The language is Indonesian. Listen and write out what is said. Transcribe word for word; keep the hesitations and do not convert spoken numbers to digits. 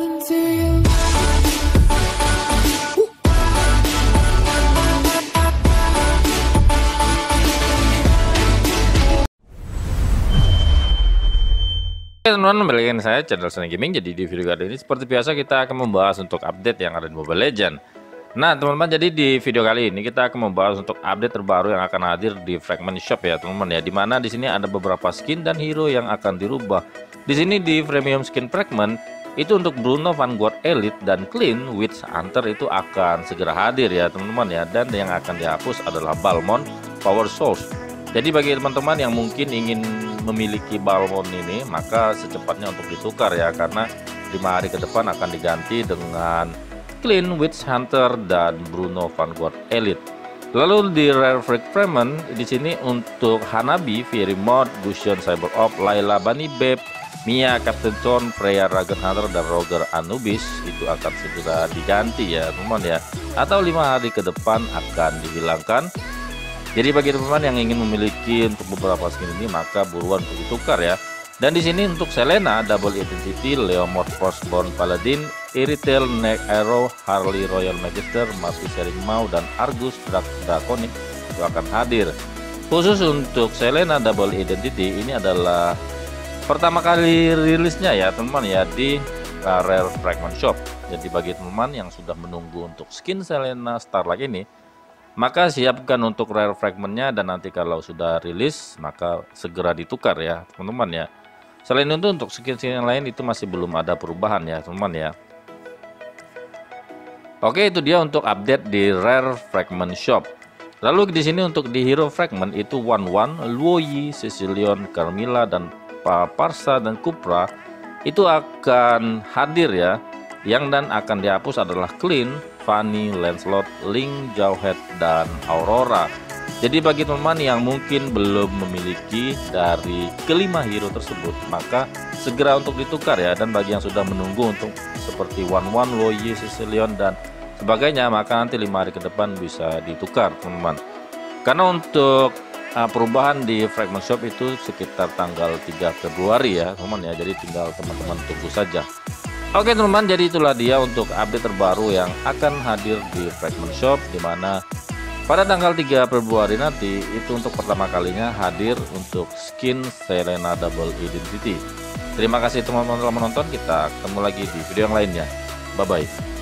into you. Oke teman-teman, balik lagi saya channel Sony Gaming. Jadi di video kali ini seperti biasa kita akan membahas untuk update yang ada di Mobile Legends. Nah teman-teman, jadi di video kali ini kita akan membahas untuk update terbaru yang akan hadir di Fragment Shop ya teman-teman ya. Dimana di sini ada beberapa skin dan hero yang akan dirubah. Di sini di Premium Skin Fragment itu untuk Bruno, Vanguard Elite dan Clean Witch Hunter itu akan segera hadir ya teman-teman ya. Dan yang akan dihapus adalah Balmond Power Source. Jadi bagi teman-teman yang mungkin ingin memiliki Balmond ini, maka secepatnya untuk ditukar ya, karena lima hari ke depan akan diganti dengan Clean Witch Hunter dan Bruno Vanguard Elite. Lalu di Rare Fragment di sini untuk Hanabi, Fiery Mod, Gusion Cyber Op, Layla Bunny Babe, Mia Captain Thorn, Freya Dragon Hunter dan Roger Anubis itu akan segera diganti ya teman-teman ya, atau lima hari ke depan akan dihilangkan. Jadi bagi teman-teman yang ingin memiliki untuk beberapa skin ini, maka buruan untuk ditukar ya. Dan di sini untuk Selena, Double Identity, Leomord Frostborn Paladin, Iritel, Neck Arrow, Harley Royal Magister, Murphy Sharing Mau dan Argus Drak Draconic itu akan hadir. Khusus untuk Selena Double Identity ini adalah pertama kali rilisnya ya teman-teman ya di uh, Rare Fragment Shop. Jadi bagi teman-teman yang sudah menunggu untuk skin Selena Starlight ini, maka siapkan untuk rare fragmentnya, dan nanti kalau sudah rilis maka segera ditukar ya teman-teman ya. Selain itu untuk skin-skin yang lain itu masih belum ada perubahan ya teman-teman ya. Oke, itu dia untuk update di Rare Fragment Shop. Lalu di sini untuk di Hero Fragment itu Wan Wan, Luoyi, Sicilion, Carmilla dan Parsa dan Kupra itu akan hadir ya. Yang dan akan dihapus adalah Clean, Fanny, Lancelot, Link, Jawhead, dan Aurora. Jadi bagi teman-teman yang mungkin belum memiliki dari kelima hero tersebut, maka segera untuk ditukar ya. Dan bagi yang sudah menunggu untuk seperti Wan Wan, Luoyi, Sicilion dan sebagainya, maka nanti lima hari ke depan bisa ditukar teman-teman. Karena untuk uh, perubahan di Fragment Shop itu sekitar tanggal tiga Februari ya teman-teman ya. Jadi tinggal teman-teman tunggu saja. Oke teman-teman, jadi itulah dia untuk update terbaru yang akan hadir di Fragment Shop, dimana pada tanggal tiga Februari nanti itu untuk pertama kalinya hadir untuk skin Selena Double Identity. Terima kasih teman-teman telah menonton, kita ketemu lagi di video yang lainnya. Bye bye.